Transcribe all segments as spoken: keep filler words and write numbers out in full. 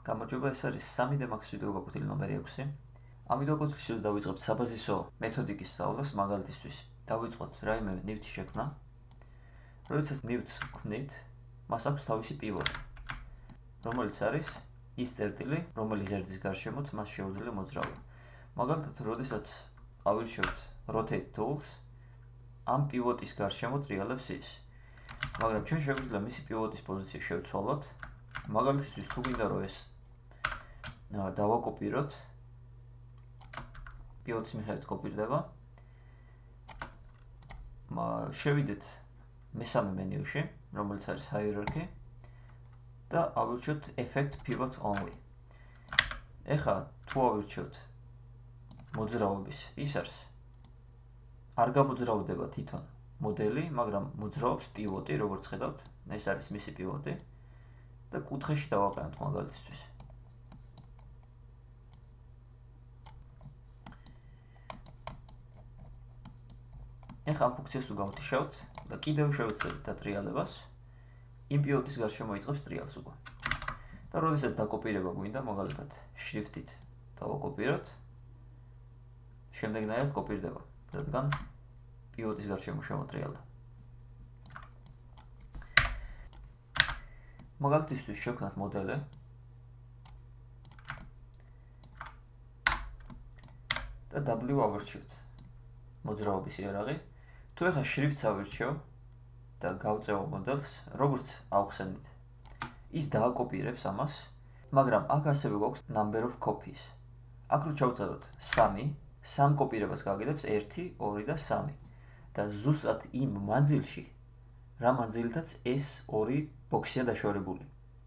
გამარჯობა, ეს არის სამი დე Max ვიდეოგაკვეთილი ნომერი ექვსი. ამ ვიდეოგაკვეთილში დავიწყებთ საბაზისო მეთოდიკის სწავლას, მაგალითისთვის დავიწყოთ რაიმე ნივთის შექმნა. როდესაც ნივთს ვქმნით, მას აქვს თავისი პივოტი, რომელიც არის ის წერტილი, რომელი ღერძის გარშემოც მას შეუძლია მოძრაობა. მაგალითად, როდესაც ავირჩევთ rotate tools, ამ პივოტის გარშემო ტრიალებს ის. მაგრამ ჩვენ შეგვიძლია მისი პივოტის პოზიცია შევცვალოთ. მაგალითისთვის თუ გინდა რომ ეს დავაკოპიროთ, პივოტის მიხედვით კოპირდება. შევიდეთ მესამე მენიუში, რომელიც არის hierarchy და ავირჩიოთ effect pivot only. ეხლა თუ ავირჩიოთ მოძრაობის, ის არის არ გამოძრავდება თვითონ მოდელი, მაგრამ მოძრაობს პივოტი, როგორც ხედავთ, ეს არის მისი პივოტი და კუთხეში დავაყენოთ მაგალითისთვის. ეხლა ამ ფუნქციას თუ გავთიშავთ და კიდევ შევეცდებით დატრიალებას, იმ პივოტის გარშემო იწყებს ტრიალს უკვე. და როდესაც დაკოპირება გვინდა, მაგალითად, შრიფტით დავაკოპიროთ, შემდეგნაირად კოპირდება, რადგან პივოტის გარშემო შემოტრიალდა. მაგალითისთვის შევქმნათ მოდელი და W ავირჩიოთ მოძრაობის იარაღი. თუ ეხლა შრიფტს ავირჩევ და გავწევ მოდელს, როგორც ავხსენით, ის დააკოპირებს ამას, მაგრამ აქ ასევე გვაქვს number of copies. აქ რო ჩავწეროთ სამი, სამ კოპირებას გააკეთებს ერთი, ორი და სამი. და ზუსტად იმ მანძილში, რა მანძილითაც ეს ორი ბოქსია დაშორებული.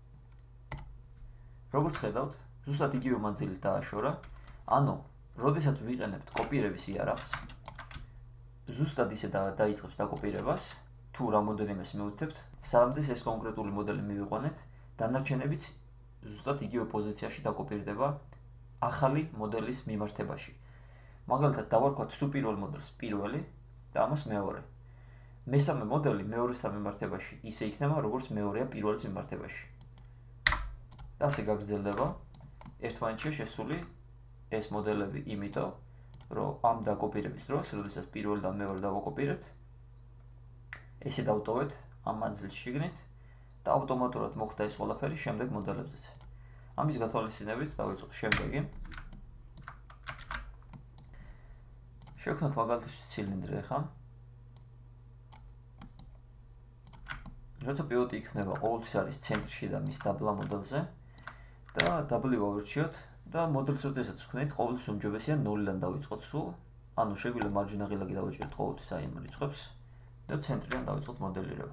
როგორც ხედავთ, ზუსტად იგივე მანძილით დააშორა, ანუ, როდესაც ვიყენებთ კოპირების იარაღს, ზუსტად ისე დაიწყებს დაკოპირებას, თუ რამოდენიმეს მივუთებთ, სანამ ეს კონკრეტული მოდელი მივიყვანეთ, დანარჩენებიც ზუსტად იგივე პოზიციაში დაკოპირდება ახალი მოდელის მიმართებაში. მაგალითად, დავარქვათ სულ პირველ მოდელს პირველი და ამას მეორე. მესამე მოდელი მეორესთან მიმართებაში ისე იქნება, როგორც მეორეა პირველის მიმართებაში. და ასე გაგრძელდება, ერთმანეთშია შესული ეს მოდელები, იმიტომ, რომ ამ დაკოპირების დროს, როდესაც პირველი და მეორე დავაკოპირეთ, ესე დავტოვეთ ამ მანძილში შიგნით და ავტომატურად მოხდა ეს ყველაფერი შემდეგ მოდელებზეც. ამის გათვალისწინებით დავიწყოთ შემდეგი. შევქმნათ მაგალითისთვის ცილინდრი ახლა. როცა პივოტი იქნება, ყოველთვის არის ცენტრში და მის დაბლა მოდელზე და W ავირჩიოთ და მოდელს როდესაც ვქმნით, ყოველთვის უმჯობესია ნულიდან დავიწყოთ სულ, ანუ შეგვიძლია მარჯვენა ღილაკი დავაჭეროთ ყოველთვის აი იმ რიცხვებს და ცენტრიდან დავიწყოთ მოდელირება.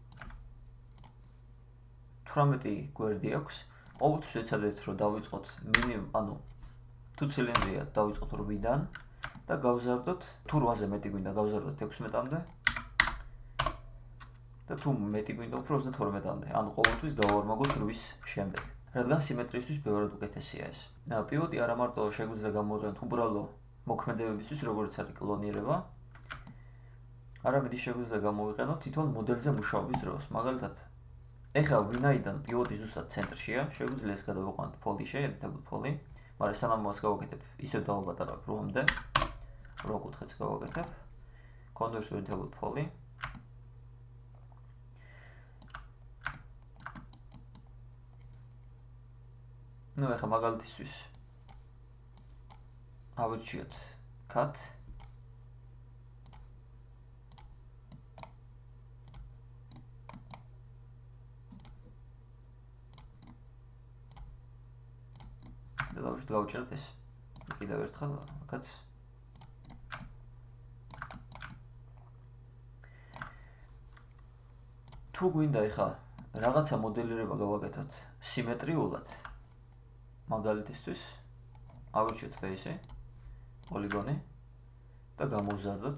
თვრამეტი გვერდი აქვს, ყოველთვის ვეცადეთ რომ დავიწყოთ მინიმუმ, ანუ თუ ცილინდრია დავიწყოთ რვიდან და გავზარდოთ, თუ რვაზე მეტი გვინდა გავზარდოთ ექვსმეტამდე და თუ მეტი გვინდა უფრო ოცდათორმეტამდე, ანუ ყოველთვის გავავარმაგოთ რვის შემდეგ. რადგან სიმეტრიისთვის ბევრად უკეთესია ეს. პივოტი არა მარტო შეგვიძლია გამოვიყენოთ უბრალო მოქმედებებისთვის, როგორც არის კლონირება, არამედ ის შეგვიძლია გამოვიყენოთ თვითონ მოდელზე მუშაობის დროს. მაგალითად, ეხლა ვინაიდან პივოტი ზუსტად ცენტრშია, შეგვიძლია ეს გადავიყვანოთ ფოლდიში, editable ფოლი, მაგრამ სანამ მას გავაკეთებ, ისევ დავაპატარავებ რვამდე, რვა კუთხეც გავაკეთებ, convert to editable ფოლი. ნუ ეხლა მაგალითისთვის ავირჩიოთ cut და დავუშვით გავუჭერთ ეს კიდევ ერთხელ აქაც თუ გვინდა ეხლა რაღაცა მოდელირება გავაკეთოთ სიმეტრიულად, მაგალითისთვის ავირჩიოთ face-ი, პოლიგონი და გამოვზარდოთ.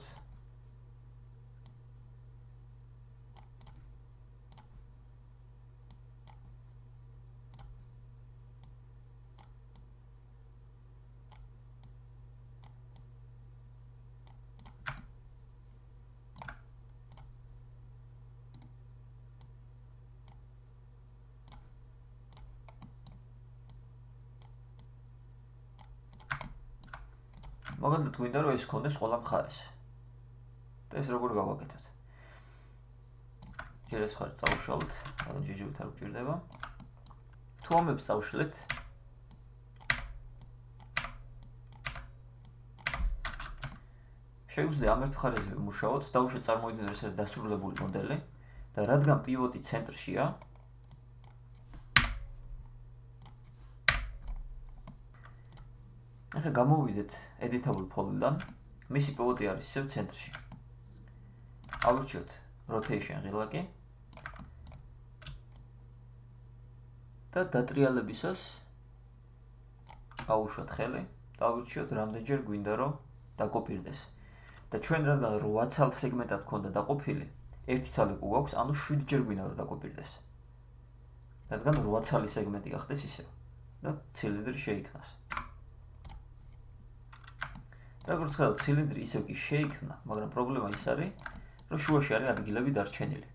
მაგალითად გვინდა რომ ეს ქონდეს ყველა მხარეს. და ეს როგორ გავაკეთოთ? ჯერ ეს მხარე წავუშალოთ, მაგრამ ჯიჯებით არ გვჭირდება. თუ ამებს წავშლეთ, შეგვიძლია ამ ერთ მხარეზე ვიმუშაოთ, დავუშვათ წარმოიდგინოთ ეს დასრულებული მოდელი და რადგან პივოტი ცენტრშია, ახლა გამოვიდეთ editable pool-დან, მისი პივოტი არის ისევ ცენტრში. ავირჩიოთ rotation ღილაკი და დატრიალებისას ავუშვათ ხელი და ავირჩიოთ რამდენჯერ გვინდა რომ დაკოპირდეს. და ჩვენ რადგან რვა ცალ სეგმენტად ქონდა დაყოფილი, ერთი ცალი უკვე გვაქვს, ანუ შვიდ ჯერ გვინდა რომ დაკოპირდეს. რადგან რვა ცალი სეგმენტი გახდეს ისევ და ცილინდრი შეიქმნას. და როგორც ხედავთ, ცილინდრი ისევ კი შეიქმნა, მაგრამ პრობლემა ის არის, რომ შუაში არის ადგილები დარჩენილი.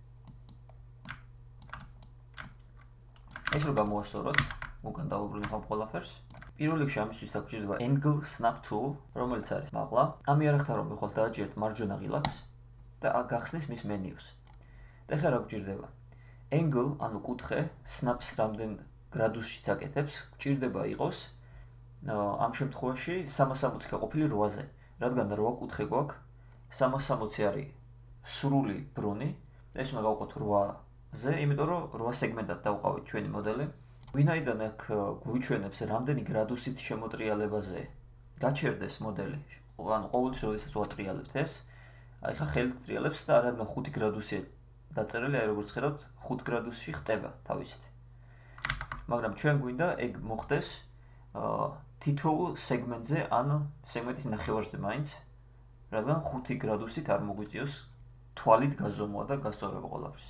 ეს რო გამოვასწოროთ, უკან დავუბრუნებ ამ ყველაფერს. პირველ რიგში ამისთვის დაგჭირდება angle snap tool, რომელიც არის მაღლა. ამ იარაღთან რომ მიხვალთ დააჭერეთ მარჯვენა ღილაკს და გახსნის მის მენიუს. და ახლა რა გვჭირდება? angle, ანუ კუთხე, snaps რამდენ გრადუსშიც აკეთებს, გვჭირდება იყოს ამ შემთხვევაში სამას სამოცი გაყოფილი რვაზე. რადგან რვა კუთხე გვაქვს, სამას სამოცი არის სრული ბრუნი, ეს უნდა გავყოთ რვაზე, იმიტომ რომ რვა სეგმენტად დავყავით ჩვენი მოდელი. ვინაიდან აქ გვიჩვენებს რამდენი გრადუსით შემოტრიალებაზე გაჩერდეს მოდელი, ანუ ყოველთვის როდესაც ვატრიალებთ ეს, აი ხა ხელით ტრიალებს და რადგან ხუთი გრადუსია დაწერილი, აი როგორც ხედავთ, ხუთ გრადუსში ხტება თავისით. მაგრამ ჩვენ გვინდა ეგ მოხდეს თითოეულ სეგმენტზე, ან სეგმენტის ნახევარზე მაინც, რადგან ხუთი გრადუსით არ მოგვიწიოს თვალით გაზომვა და გასწორება ყველაფრის.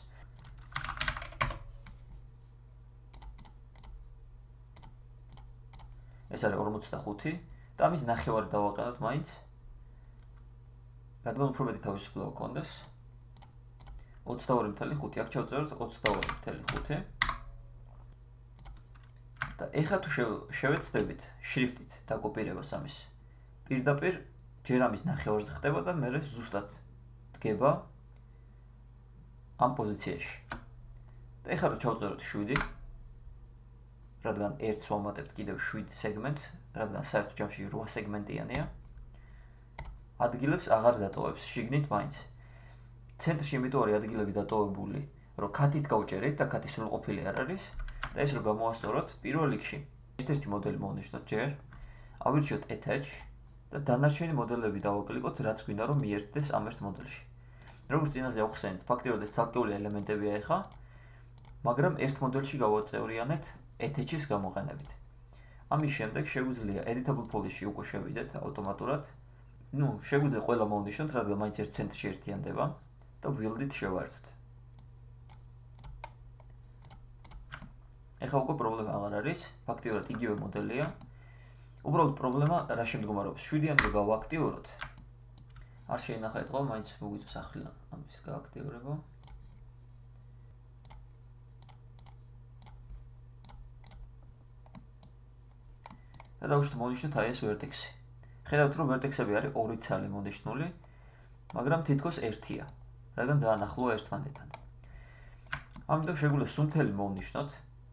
ეს არის ორმოცდახუთი და ამის ნახევარი დავაყენოთ მაინც. რადგან უფრო მეტი თავისუფლება გქონდეს. ოცდაორი მცდელო ხუთი აქ ჩავწეროთ ოცდაორი მცდელო ხუთი. და ეხლა თუ შევეცდებით შრიფტით დაკოპირებას ამის, პირდაპირ ჯერ ამის ნახევარზე ხდება და მერე ზუსტად დგება ამ პოზიციაში. და ეხლა რო ჩავწეროთ შვიდი, რადგან ერთს ვამატებთ კიდევ შვიდ სეგმენტს, რადგან საერთო ჯამში რვა სეგმენტიანია, ადგილებს აღარ დატოვებს შიგნით მაინც. ცენტრში იმიტომ არის ადგილები დატოვებული, რომ ქათით გავჭერეთ და ქათი სრულყოფილი არ არის. და ეს რომ გამოვასწოროთ, პირველ რიგში ერთ-ერთი მოდელი მოვნიშნოთ ჯერ, ავირჩიოთ attach და დანარჩენი მოდელები დავაკლიკოთ, რაც გვინდა რომ მიერთდეს ამ ერთ მოდელში. როგორც წინაზე ავხსენეთ, ფაქტიურად ეს ცალკეული ელემენტებია ეხა, მაგრამ ერთ მოდელში გავაწევრიანეთ attach-ის გამოყენებით. ამის შემდეგ შეგვიძლია editable pool-ში უკვე შევიდეთ ავტომატურად. ნუ, შეგვიძლია ყველა მოვნიშნოთ, რადგან მაინც ერთ ცენტრში ერთიანდება და wheel-ით შევაერთოთ. ეხლა უკვე პრობლემა აღარ არის, ფაქტიურად იგივე მოდელია. უბრალოდ პრობლემა რა შემდგომარეობს? შვიდიან რო გავააქტიუროთ. არ შეინახა ეთყო, მაინც მოგვიწევს ახლიდან ამის გააქტიურება. და დავუშვათ მოვნიშნოთ აი ეს ვერტექსი. ხედავთ რომ ვერტექსები არის ორი ცალი მონიშნული, მაგრამ თითქოს ერთია, რადგან ძალიან ახლოა ერთმანეთთან. ამიტომ შეგვიძლია სუნთელი მოვნიშნოთ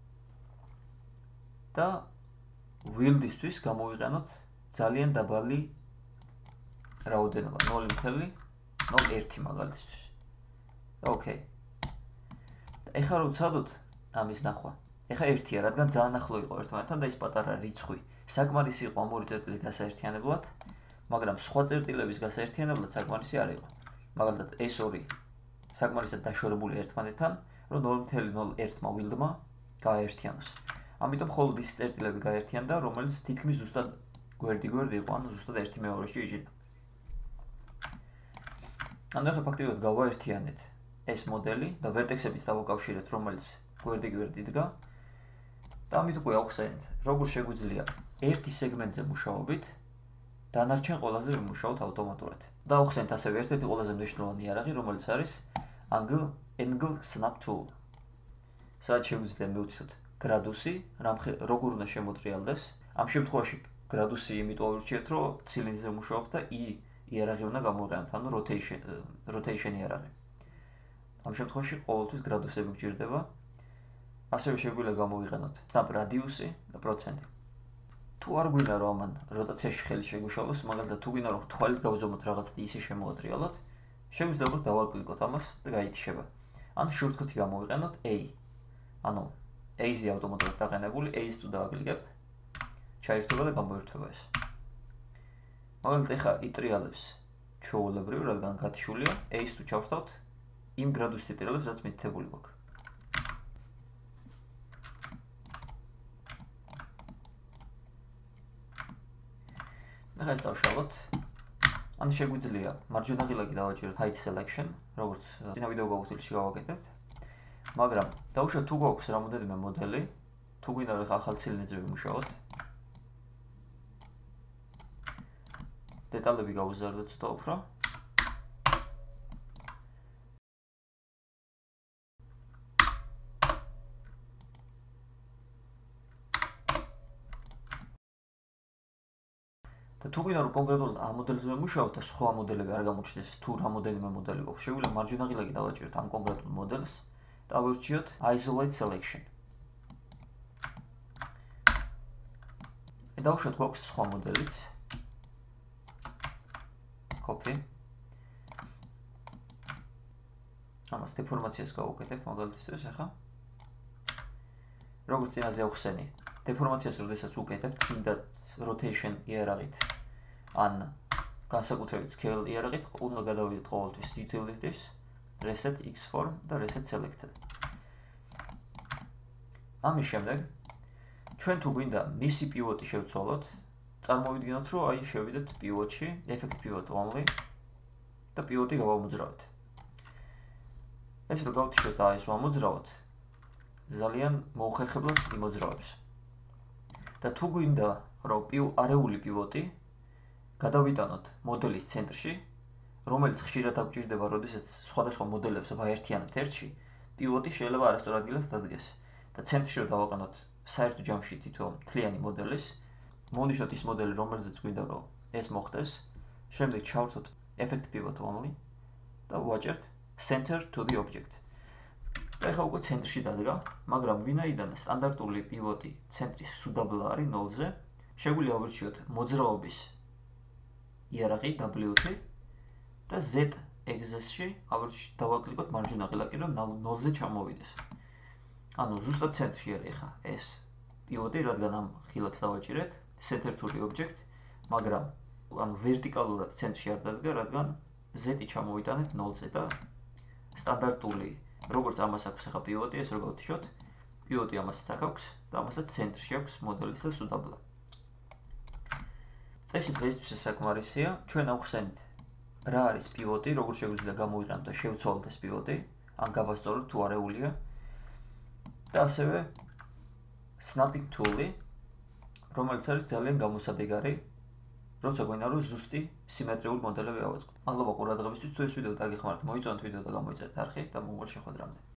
და wheel-ისთვის გამოვიყენოთ ძალიან დაბალი რაოდენობა ნული მცდელო ნული ერთი მაგალითისთვის. და ოკეი. და ეხლა რო ვცადოთ ამის ნახვა. ეხლა ერთია, რადგან ძალიან ახლო იყო ერთმანეთთან და ის პატარა რიცხვი საკმარისი იყო ამ ორი წერტილის გასაერთიანებლად, მაგრამ სხვა წერტილების გასაერთიანებლად საკმარისი არ იყო. მაგალითად ეს ორი საკმარისად დაშორებული ერთმანეთთან, რომ ნული მცდელო ნული ერთმა wheel-დმა გააერთიანოს. ამიტომ მხოლოდ ის წერტილები გაერთიანდა, რომელიც თითქმის ზუსტად გვერდი-გვერდი იყო, ანუ ზუსტად ერთი მეორეში იჯდა. ანუ ახლა ფაქტიურად გავაერთიანეთ ეს მოდელი და ვერტექსებიც დავაკავშირეთ, რომელიც გვერდი-გვერდი იდგა. და ამით უკვე ავხსენეთ, როგორ შეგვიძლია ერთი სეგმენტზე მუშაობით დანარჩენ ყველაზე ვიმუშაოთ ავტომატურად. და ავხსენეთ ასევე ერთ-ერთი ყველაზე მნიშვნელოვანი იარაღი, რომელიც არის angle angle snap tool. სადაც შეგვიძლია მივთითოთ გრადუსი, როგორ უნდა შემოტრიალდეს. ამ შემთხვევაში გრადუსი იმიტომ ავირჩიეთ, რომ ცილინდრზე მუშაობთ და i იარაღი უნდა გამოვიყენოთ, ანუ rotation rotation იარაღი. ამ შემთხვევაში ყოველთვის გრადუსები გჭირდება. ასევე შეგვიძლია გამოვიყენოთ snap radius-ი და პროცენტი. თუ არ გვინდა რომ ამან როტაციაში ხელი შეგუშალოს, მაგალითად თუ გვინდა რომ თვალით გავზომოთ რაღაცა და ისე შემოატრიალოთ, შეგვიძლია უბრალოდ დავაკლიკოთ ამას და გაითიშება. ან shortcut-ი გამოვიყენოთ A. ანუ A-ზე ავტომატურად დაყენებული, A-ს თუ დავაკლიკებთ, ჩაირთვება და გამოირთვება ეს. მაგალითად ეხა იტრიალებს ჩვეულებრივ, რადგან გათიშულია, A-ს თუ ჩავრთავთ, იმ გრადუსით იტრიალებს, რაც მითითებული გვაქვს. ეხა ეს დავშალოთ. ან შეგვიძლია მარჯვენა ღილაკი დავაჭიროთ height selection, როგორც წინა ვიდეო გაკვეთილში გავაკეთეთ. მაგრამ დავუშვათ თუ გვაქვს რამოდენიმე მოდელი, თუ გვინდა რომ ახალ ცილინდრზე ვიმუშაოთ. დეტალები გავუზარდოთ ცოტა უფრო. და თუ გვინდა რომ კონკრეტულად ამ მოდელზე ვიმუშაოთ და სხვა მოდელები არ გამოჩნდეს, თუ რამოდენიმე მოდელი გვაქვს, შეგვიძლია მარჯვენა ღილაკი დავაჭიროთ ამ კონკრეტულ მოდელს და ავირჩიოთ isolate selection. დავუშვათ გვაქვს სხვა მოდელიც. copy. ამას დეფორმაციას გავუკეთებ მაგალითისთვის ახლა. როგორც წინაზე ავხსენი, დეფორმაციას როდესაც უკეთებთ, კიდე rotation იარაღით ან განსაკუთრებით scale იარაღით, უნდა გადავიდეთ ყოველთვის utilities, reset xform და reset selected. ამის შემდეგ ჩვენ თუ გვინდა მისი პივოტი შევცვალოთ, წარმოვიდგინოთ, რომ აი შევიდეთ პივოტში, effect pivot only და პივოტი გავამოძრავეთ. ეს რო გავთიშოთ და ეს ვამოძრავოთ, ძალიან მოუხერხებლად იმოძრავებს. და თუ გვინდა რომ არეული პივოტი გადავიტანოთ მოდელის ცენტრში, რომელიც ხშირად აღჭირდება, როდესაც სხვადასხვა მოდელებს ვაერთიანებთ ერთში, პივოტი შეიძლება არასწორ ადგილას დადგეს და ცენტრში რომ დავაყენოთ საერთო ჯამში თითო მთლიანი მოდელის, მოვნიშნოთ ის მოდელი, რომელზეც გვინდა რომ ეს მოხდეს, შემდეგ ჩავართოთ effect pivot only და ვაჭერთ center to the object. და ეხლა უკვე ცენტრში დადგა, მაგრამ ვინაიდან სტანდარტული პივოტი ცენტრის სუდაბლა არის ნოლზე, შეგვიძლია ავირჩიოთ მოძრაობის იარაღი W-ი და Z axis-ში დავაკლიკოთ მარჯვენა ღილაკი, რომ ნოლზე ჩამოვიდეს. ანუ ზუსტად ცენტრში არის ეხლა ეს პივოტი, რადგან ამ ღილაკს დავაჭირეთ center to the object, მაგრამ ანუ ვერტიკალურად ცენტრში არ დადგა, რადგან Z-ი ჩამოვიტანეთ ნოლზე და სტანდარტული როგორც ამას აქვს ახლა პივოტი, ეს რო გავთიშოთ, პივოტი ამასაც აქვს და ამასაც ცენტრში აქვს მოდელის და სუდაბლა. წესი დღეისთვის საკმარისია. ჩვენ ავხსენით რა არის პივოტი, როგორ შეგვიძლია გამოვიყენოთ და შევცვალოთ ეს პივოტი, ან გავასწოროთ თუ არეულია. და ასევე snapping tool-ი, რომელიც არის ძალიან გამოსადეგარი, როცა გვინდა რომ ზუსტი სიმეტრიული მოდელები ავაწყოთ. მადლობა ყურადღებისთვის. თუ ეს ვიდეო დაგეხმართ, მოიწონეთ ვიდეო და გამოიწერეთ არხი და მომავალ შეხვედრამდე.